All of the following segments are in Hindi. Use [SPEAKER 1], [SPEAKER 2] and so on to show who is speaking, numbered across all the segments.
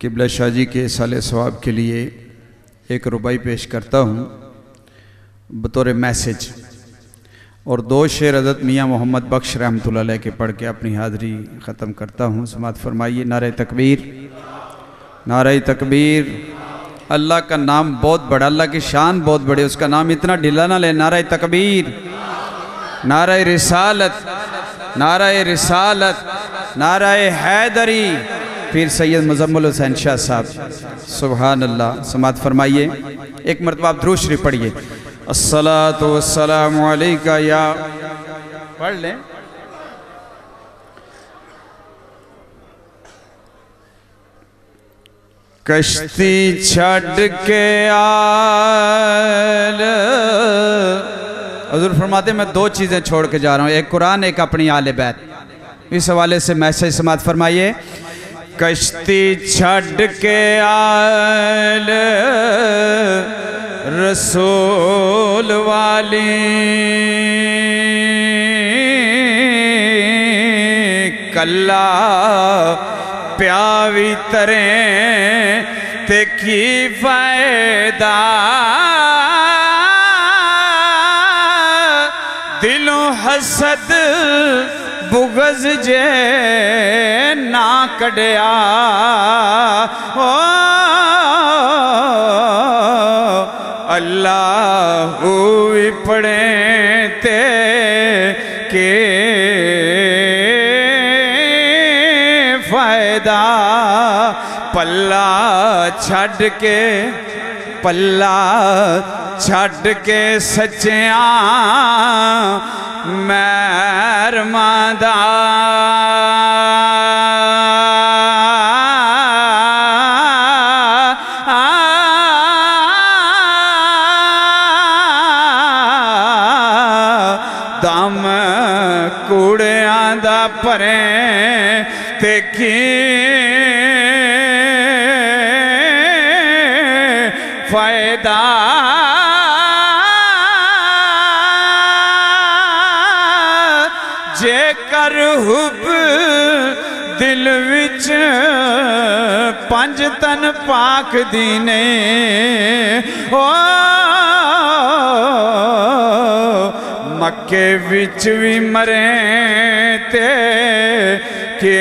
[SPEAKER 1] किबला शाह जी के साले सवाब के लिए 1 रुपये पेश करता हूँ बतौर मैसेज और 2 शेर हज़रत मियाँ मोहम्मद बख्श रहमतुल्लाह अलैह के पढ़ के अपनी हाज़री ख़त्म करता हूँ। समात फरमाइए। नारे तकबीर, नारे तकबीर। अल्लाह का नाम बहुत बड़ा, अल्लाह की शान बहुत बड़ी, उसका नाम इतना ढीला ना ले। नारे तकबीर, नारे रिसालत, नारे रिसालत, नारे हैदरी। फिर सैयद मुज़म्मिल हुसैन शाह साहब, सुभान अल्लाह। समात फरमाइए। एक मरतबा आप दुरूद शरीफ पढ़िए। अस्सलातु वस्सलामु अलैका या, पढ़ लें। कश्ती छड़ के आल, हुज़ूर फरमाते मैं 2 चीज़ें छोड़ के जा रहा हूँ, एक कुरान, एक अपनी आले बैत। इस हवाले से मैसेज समात फरमाइए। कश्ती छड़ के आल रसूल वाली, कल्ला प्यावी तरें ते की फायदा, दिलों हसद बुगज जे ना कड़िया, ओ अल्लाह भी पढ़े ते के फायदा, पल्ला छड़ के, पल्ला छड़ के सच्चिया मैरमादा, दम कूड़ियां दा भरे ते की फायदा, जेकर हुब दिल विच 5 तन पाक दीने, ओ मक्के विच भी मरे ते के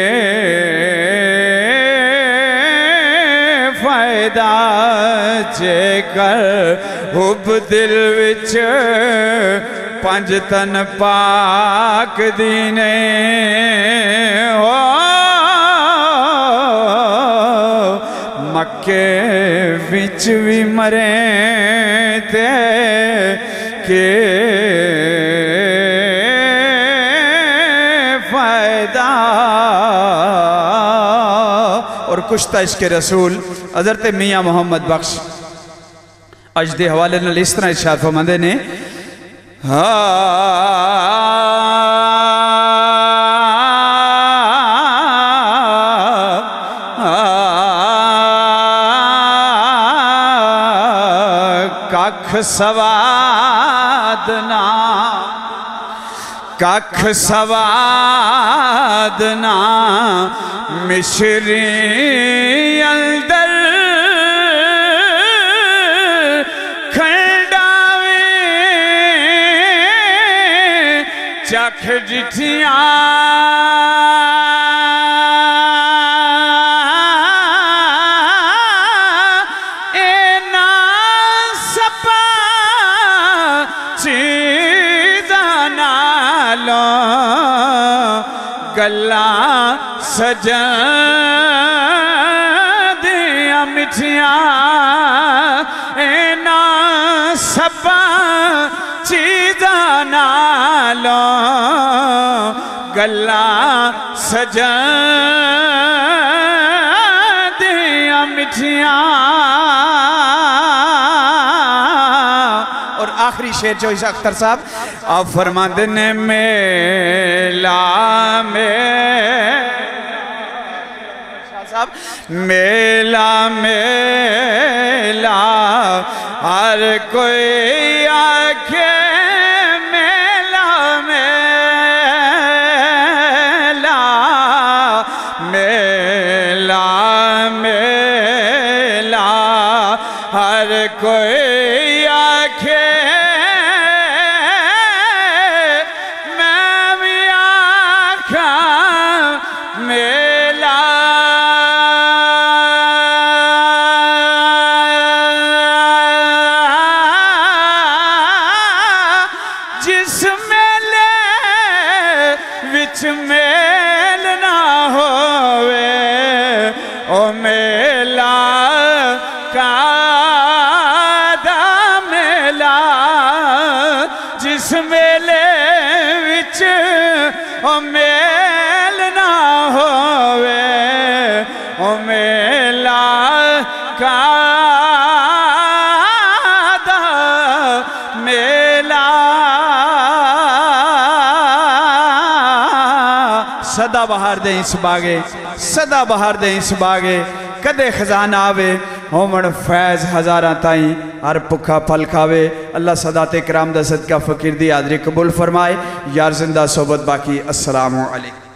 [SPEAKER 1] फायदा, जेकर हुब दिल विच 5 तन पाक दीने, हो मक्के विच भी मरे ते के फायदा। और कुश्ता इश्क़ रसूल हज़रत मियाँ मोहम्मद बख्श अज दे हवाले नाल इस तरह इरशाद फरमांदे ने, कख सवादना, कख सवादना मिश्री अंदर खंडावे, चख जिठिया गल्ला सजन दिया मिठिया, एना सब चीज़ां नालों गल्ला सजन दिया मिठिया। और आखिरी शेर जो इस अख्तर साहब आप फरमाते ने, मेला में साहब, मेला मेला हर कोई आखे, मेला मेला, मेला मेला हर कोई आखे मैं भी आखा मेला जिस मेले विच मेल ना होवे ओ मेला कादा मेला जिस मेले विच ओ मेल ना होवे ओ मेला कादा मेला सदा बहार दे इस बागे सदा बहार दे इस बागे कदे खजाना आवे होमन फैज हजारा ताई हर भुखा फल खावे। अल्लाह सदाते कराम दा सदका फकीर दी हाजरी कबूल फरमाए। यार जिंदा सोबत बाकी। अस्सलामु अलैकुम।